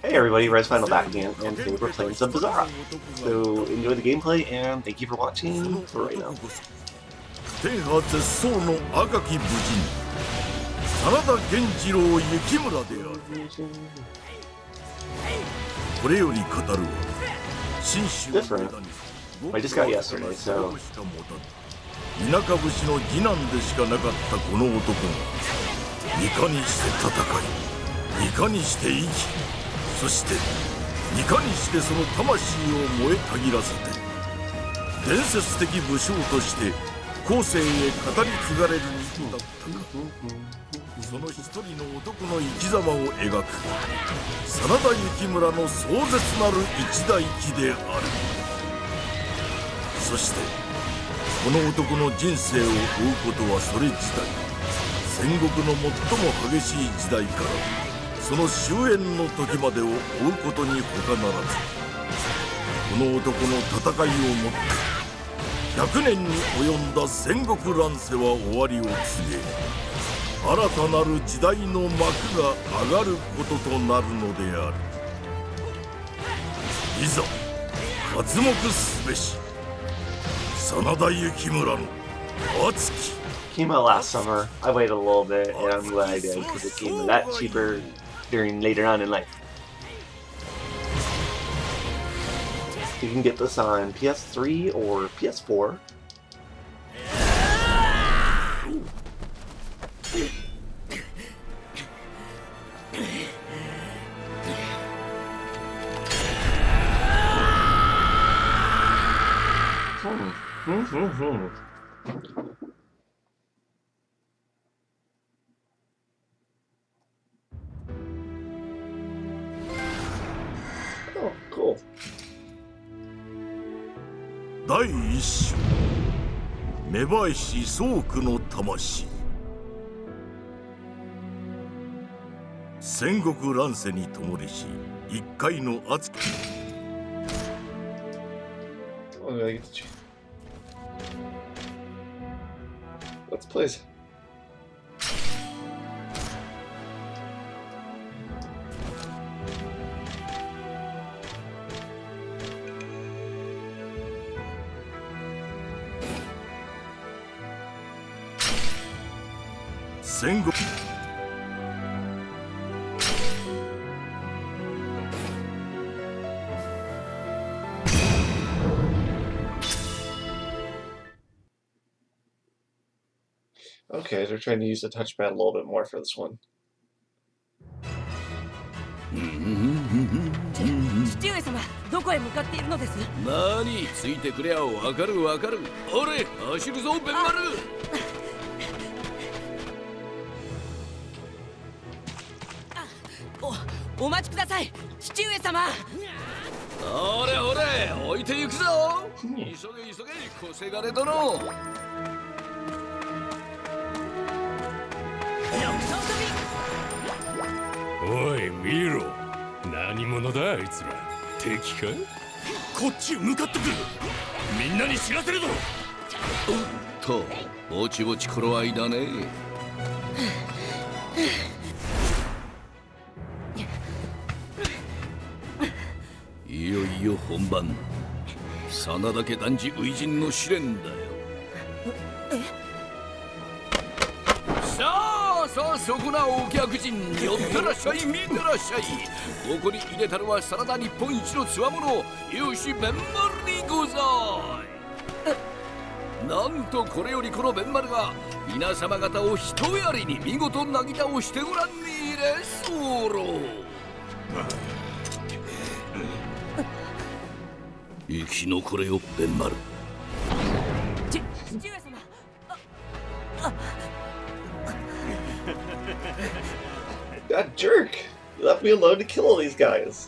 Hey everybody, Res Final back again, and today we're playing some Bizarra. So enjoy the gameplay, and thank you for watching for right now. 天下絶相の赤き武人真田源次郎幸村である。これより語るは信州の田に I just got yesterday, so 田舎武士の次男でしかなかったこの男がいかにして戦い、いかにして生き、そしていかにしてその魂を燃えたぎらせて伝説的武将として後世へ語り継がれる人だったか。その一人の男の生き様を描く真田幸村の壮絶なる一代記である。そしてこの男の人生を追うことはそれ自体戦国の最も激しい時代からその終焉の時までを追うことに他ならず、この男の戦いをもって100年に及んだ戦国乱世は終わりを告げ、新たなる時代の幕が上がることとなるのである。いざ刮目すべし真田幸村の熱き。 Came out last summer. I waited a little bit, and I'm glad I did because it came that cheaper during later on in life. You can get this on PS3 or PS4. Oh, cool. 第一章芽生えし宗苦の魂。戦国乱世にともりし一介の熱き。 Let's play. Okay, they're trying to use the touchpad a little bit more for this one. 父上様、どこへ向かっているのです？ 何、ついてくりゃわかるわかる。おれ、走るぞ、ベンマル。 お待ちください、父上様。 おれおれ、置いてゆくぞ。急げ急げ、こせがれ殿。 おい見ろ、何者だあいつら。敵か？こっちへ向かってくる。みんなに知らせるぞ。 おっと、ぼちぼち頃合いだね。いよいよ本番。真田家男児初陣の試練だよ。さあそこなお客人、寄ってらっしゃい、見てらっしゃい。ここに入れたのは真田日本一の強者、勇士ベンマルにござい。なんとこれよりこのベンマルが皆様方を一やりに見事なぎ倒してごらんに入れ候。生き残れよベンマル。 父上様。 God jerk! You left me alone to kill all these guys.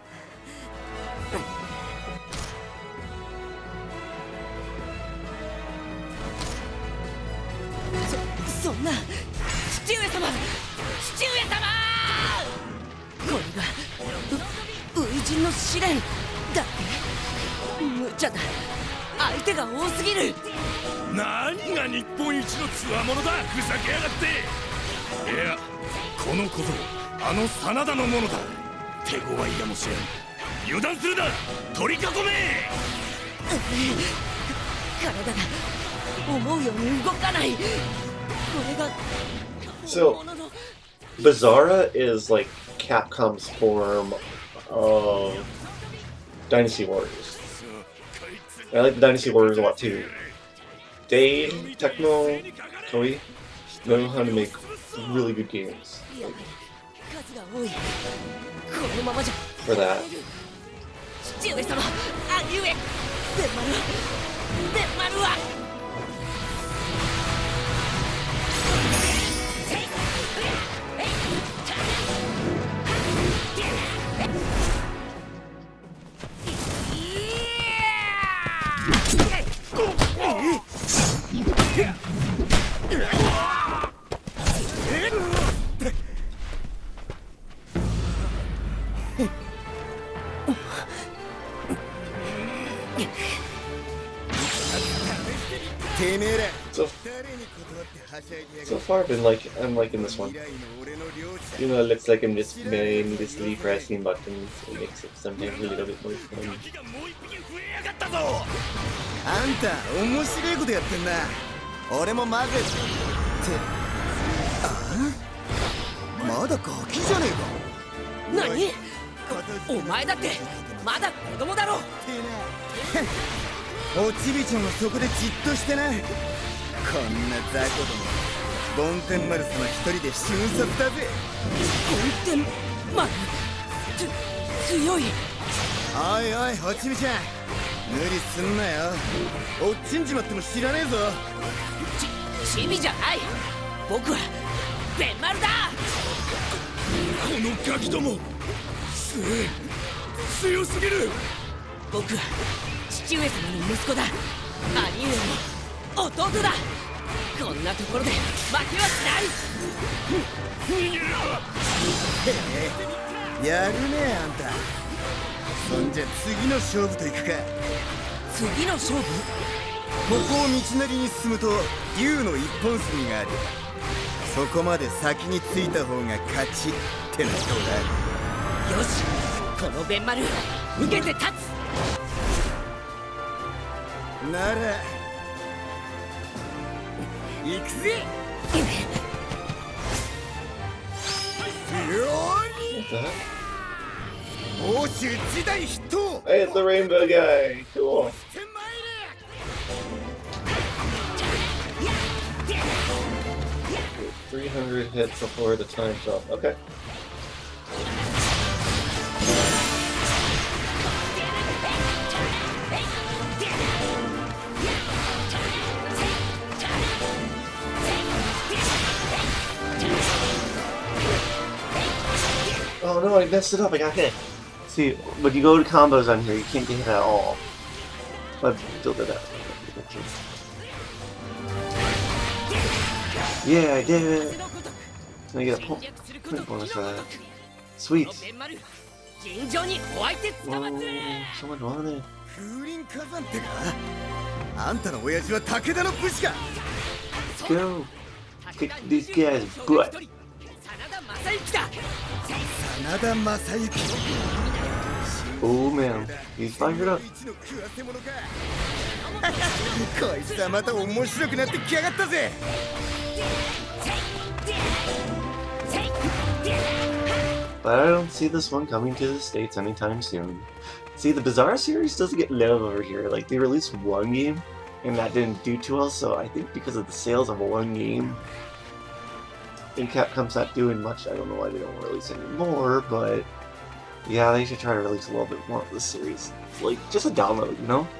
そんな父上様、父上様。これが初陣の試練だって。無茶だ、相手が多すぎる。 何が日本一の強者だ、ふざけやがって。いや、この小僧、あの真田のものだ。 手強いやもしれん。油断するな。取り囲め。 体が思うように動かない。これが So Bizarra is like Capcom's form of Dynasty Warriors. I like the Dynasty Warriors a lot too. They, Tecmo, Koei know how to make really good games. 数が多い。このままじゃ For that. 父上様、兄上、ベンマルは So far, I'm liking this one. You know, it looks like I'm just mindlessly pressing buttons. It makes it sometimes a little bit more fun. あんた面白いことやってんな。俺も混ぜて。まだガキじゃねえか。 何？お前だってまだ子供だろ。 おちびちゃんはそこでじっとしてな。こんな雑魚ども、ボンテンマル様一人で瞬殺だぜ。 ボンテンマル？強い。 おいおい、おちびちゃん、無理すんなよ。おっちんじまっても知らねえぞ。 チビじゃない。僕はベンマルだ。 このガキども、強すぎる。 僕は父上様の息子だ。兄上の弟だ。こんなところで負けはしない。 逃げろ。 やるねえ、あんた。そんじゃ次の勝負といくか。 次の勝負？ ここを道なりに進むと竜の一本杉がある。そこまで先に着いた方が勝ちってのどうだ。 よし、このベンマル受けて立つ。 なら行くぜ。欧州時代筆頭。 Hey, it's the rainbow guy. Cool. Get 300 hits before the time's up. Okay. Oh no, I messed it up. I got hit. See, when you go to combos on here, you can't get hit at all. I built it up. Yeah, I did it. I get a point bonus for that. Sweet. Whoa, so much money. 風林火山ってか。あんたの親父は武田の武士か。 Let's go. Kick these guys' butt. 真田昌幸。 Oh man, he's fired up. こいつはまた面白くなってきやがったぜ。 But I don't see this one coming to the States anytime soon. See, the Bizarre series doesn't get love over here. Like, they released one game, and that didn't do too well, so I think because of the sales of one game, and Capcom's not doing much, I don't know why they don't release any more, but yeah, they should try to release a little bit more of this series. Like, just a download, you know?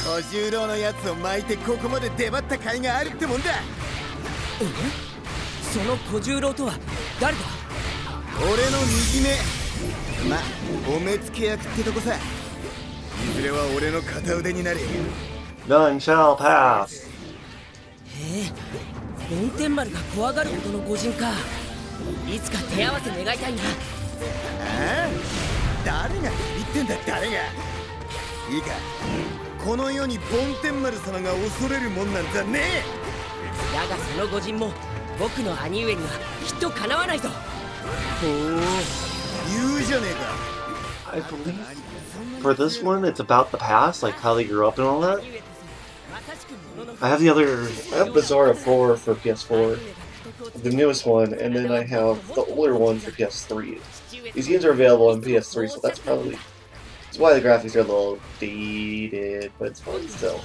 小十郎のやつを巻いてここまで出張った甲斐があるってもんだ。 その小十郎とは誰だ？ 俺の右目。ま、お目付け役ってとこさ。いずれは俺の片腕になれ。 None shall pass. へえ、梵天丸が怖がるほどの御仁か。いつか手合わせ願いたいな。 ああ、誰が言ってんだ、誰が。いいか、この世に梵天丸様が恐れるもんなんざねえ。 だがその御仁も僕の兄上にはきっとかなわないぞ。 ほう、言うじゃねえか。 I believe for this one, it's about the past, like how they grew up and all that. I have Bizarro 4 for PS4, the newest one, and then I have the older one for PS3. These games are available on PS3, so that's probably why the graphics are a little dated, but it's fun still.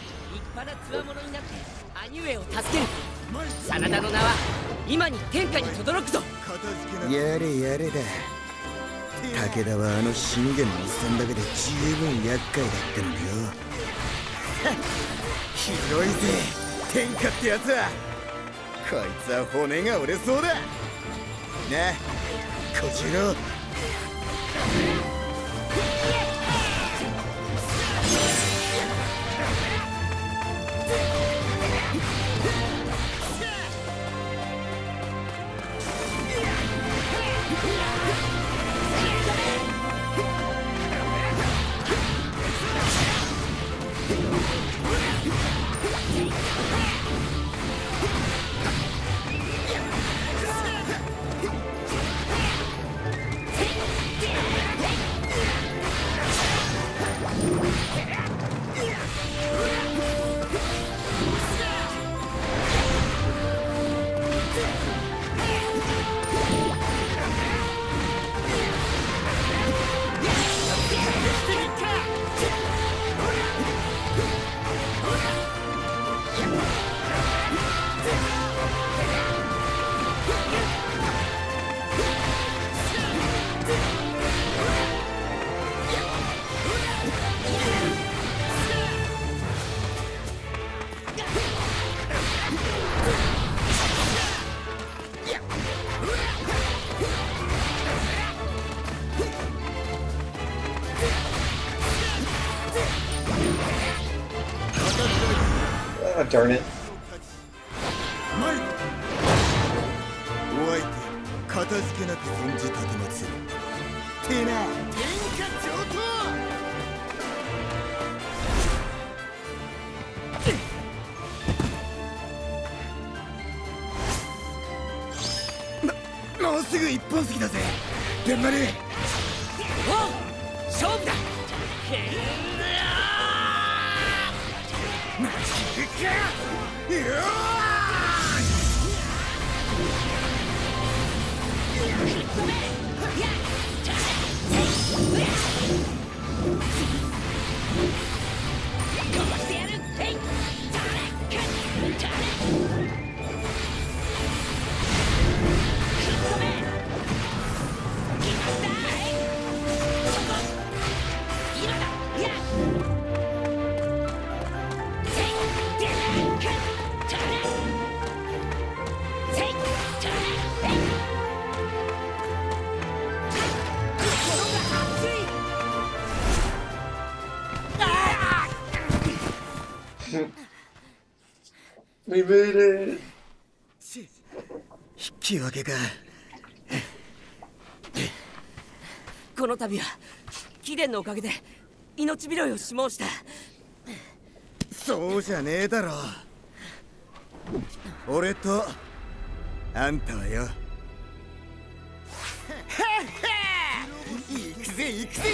真田の名は今に天下に轟くぞ。 やれやれだ。武田はあの信玄のおっさんだけで十分厄介だったのよ。広いぜ天下ってやつは。こいつは骨が折れそうだな。小次郎。 Darn it. お相手、片付けなく存じ立てまつる。てな、天下上等。もうすぐ一本杉だぜ、天丸。お、勝負だ。We made it. 引き分けか。 この度は貴殿のおかげで命拾いをし申した。 そうじゃねえだろ。俺とあんたはよ。行くぜ行くぜ行くぜ。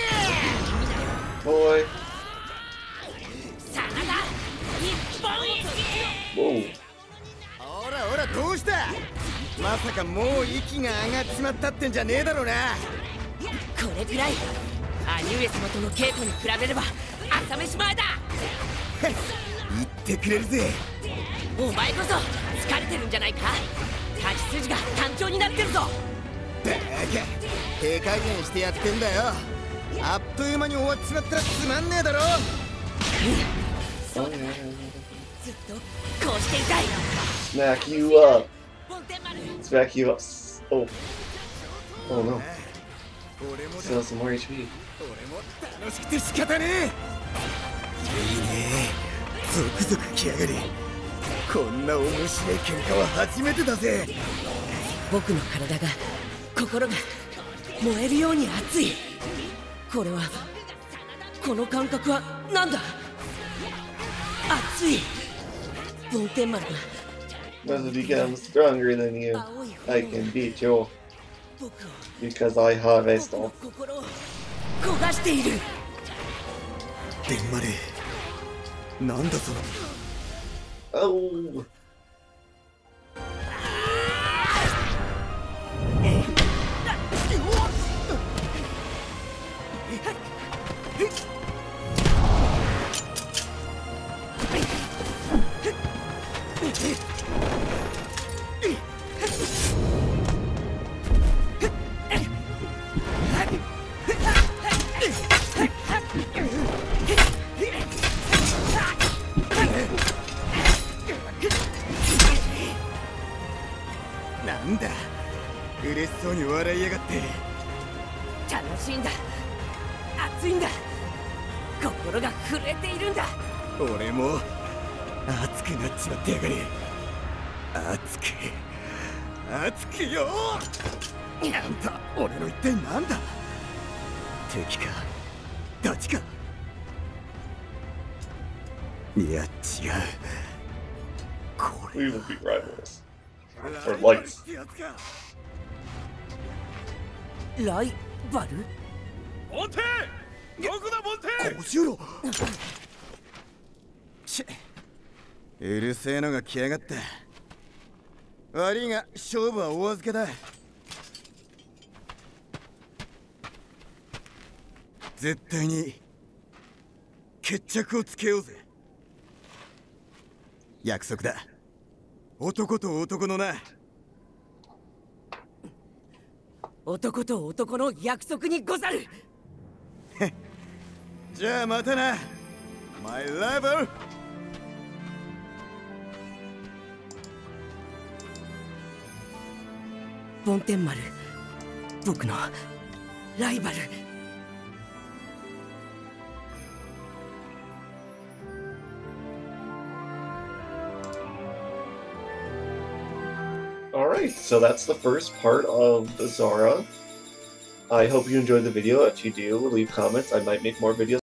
ボーイ。 真田日本一。 ほらほらどうした。まさかもう息が上がっちまったってんじゃねえだろうな。 これくらい兄上様との稽古に比べれば朝飯前だ。 言ってくれるぜ。 お前こそ疲れてるんじゃないか。立ち筋が単調になってるぞ。 バカ、手加減してやってんだよ。あっという間に終わっちまったらつまんねえだろ。 そうだな。ずっとこうしていたい。 Smack you up. 梵天丸。 Smack you up. Oh. Oh no. 俺もだ Still some more HP. 俺も楽しくて仕方ねえ。いいね。ゾクゾクきやがり。こんな面白い喧嘩は初めてだぜ。 僕の体が心が燃えるように熱い。これはこの感覚はなんだ。熱い。梵天丸が Must become stronger than you. I can beat you 僕を because I have a 僕 stone. の心を焦がしている。 デンマレなんだその Oh. なんだ嬉しそうに笑いやがって。 楽しいんだ。熱いんだ。心が震えているんだ。 俺も熱くなっちまってやがる。熱くよ。あんた俺の一体なんだ。敵かダチか。いや違う。これ We will be rivals. For life. ライバル。 梵天、どこだ梵天。 小十郎。ちうるせえのが来やがった。悪いが勝負はお預けだ。絶対に決着をつけようぜ。約束だ。男と男のな。 男と男の約束にござる。 じゃあまたな、マイライバル。 梵天丸、僕のライバル。 Alright, so that's the first part of Zara. I hope you enjoyed the video. If you do, leave comments. I might make more videos.